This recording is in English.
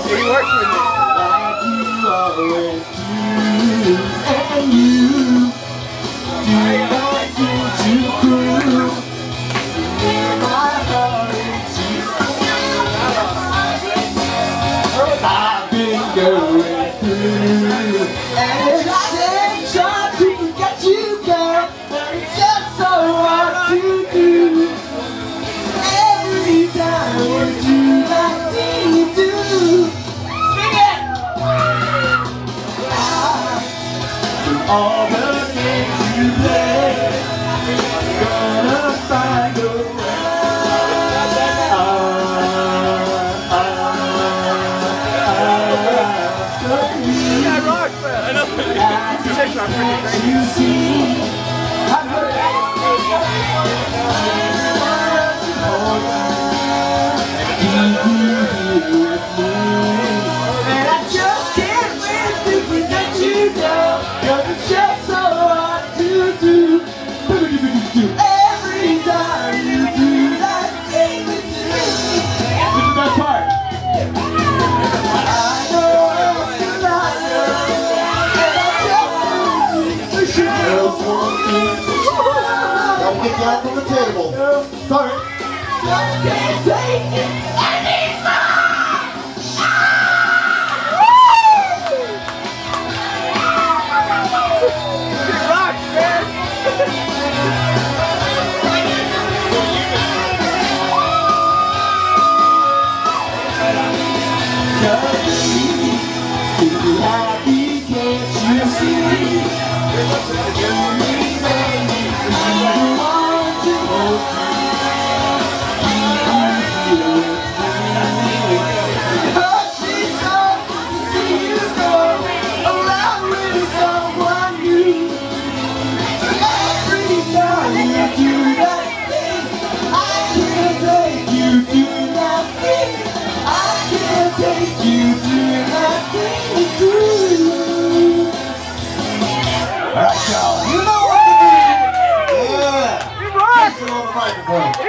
He works with me. Like you always do, and you do that thing to prove my heart into I've been going through, and it's trying to get you, girl, but it's just so hard to do. Every time you do that thing you do. All the games you play, gonna find a way. Yeah, rock, man. I know. You see, I'm gonna with me, and I just can't wait to forget you now. 'Cause it's just so hard to do. Every time you do that thing you do. This is the best part. I know it's tonight, and I just wish you else one thing. Gotta get down from the table. Sorry. Just can't take it anymore. Happy, can't you see? You need me, I want to hold you. Cause she's so to see you go around with someone new. Every time you do that thing, I can't take you to that thing. I can't take you to that thing. Alright, y'all. You know what to do. Yeah. You rock. On the microphone.